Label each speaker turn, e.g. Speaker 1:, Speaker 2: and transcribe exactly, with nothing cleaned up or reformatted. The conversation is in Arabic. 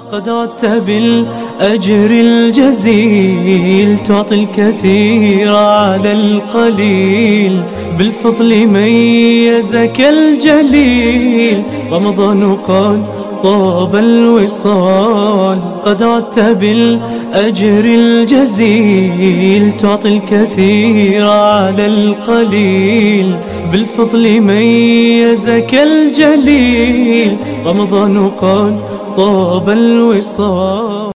Speaker 1: قد عدت بالأجر الجزيل، تعطي الكثير على القليل، بالفضل ميزك الجليل. رمضان قد طاب الوصال، قد عدت بالأجر الجزيل، تعطي الكثير على القليل، بالفضل ميزك الجليل. رمضان قد طاب الوصال.